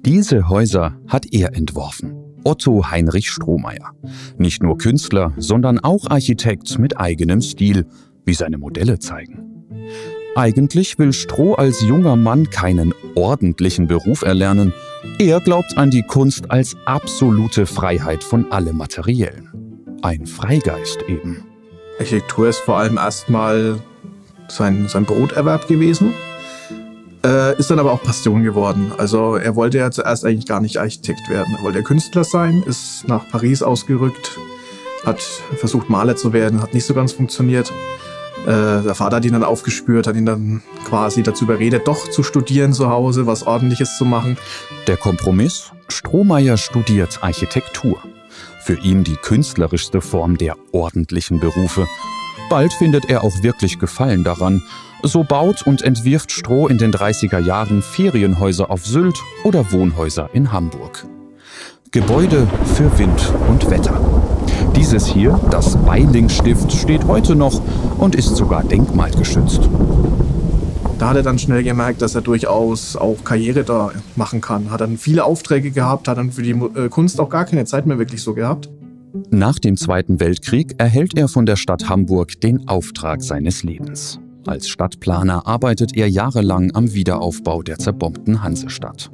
Diese Häuser hat er entworfen. Otto Heinrich Strohmayer. Nicht nur Künstler, sondern auch Architekt mit eigenem Stil, wie seine Modelle zeigen. Eigentlich will Stroh als junger Mann keinen ordentlichen Beruf erlernen. Er glaubt an die Kunst als absolute Freiheit von allem Materiellen. Ein Freigeist eben. Architektur ist vor allem erstmal sein Broterwerb gewesen. Ist dann aber auch Passion geworden. Also er wollte ja zuerst eigentlich gar nicht Architekt werden. Er wollte Künstler sein, ist nach Paris ausgerückt, hat versucht Maler zu werden, hat nicht so ganz funktioniert. Der Vater hat ihn dann aufgespürt, hat ihn dann quasi dazu überredet, doch zu studieren zu Hause, was Ordentliches zu machen. Der Kompromiss? Strohmayer studiert Architektur. Für ihn die künstlerischste Form der ordentlichen Berufe. Bald findet er auch wirklich Gefallen daran. So baut und entwirft Stroh in den 30er Jahren Ferienhäuser auf Sylt oder Wohnhäuser in Hamburg. Gebäude für Wind und Wetter. Dieses hier, das Beilingstift, steht heute noch und ist sogar denkmalgeschützt. Da hat er dann schnell gemerkt, dass er durchaus auch Karriere da machen kann. Hat dann viele Aufträge gehabt, hat dann für die Kunst auch gar keine Zeit mehr wirklich so gehabt. Nach dem Zweiten Weltkrieg erhält er von der Stadt Hamburg den Auftrag seines Lebens. Als Stadtplaner arbeitet er jahrelang am Wiederaufbau der zerbombten Hansestadt.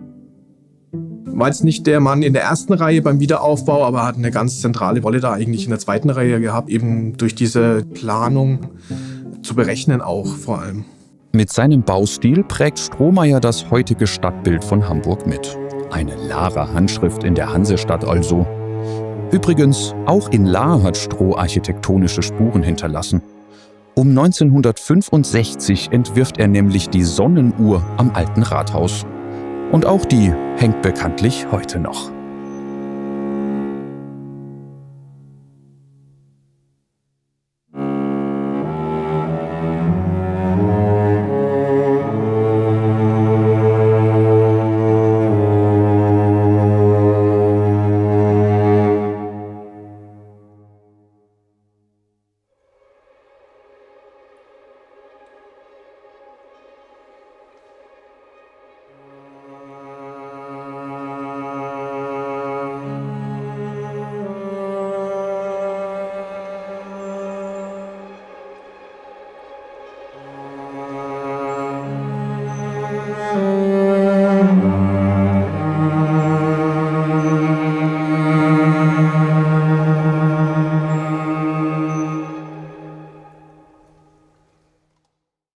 War jetzt nicht der Mann in der ersten Reihe beim Wiederaufbau, aber hat eine ganz zentrale Rolle da eigentlich in der zweiten Reihe gehabt, eben durch diese Planung zu berechnen auch vor allem. Mit seinem Baustil prägt Strohmayer das heutige Stadtbild von Hamburg mit. Eine Lahrer-Handschrift in der Hansestadt also. Übrigens, auch in Lahr hat Stroh architektonische Spuren hinterlassen. Um 1965 entwirft er nämlich die Sonnenuhr am Alten Rathaus. Und auch die hängt bekanntlich heute noch.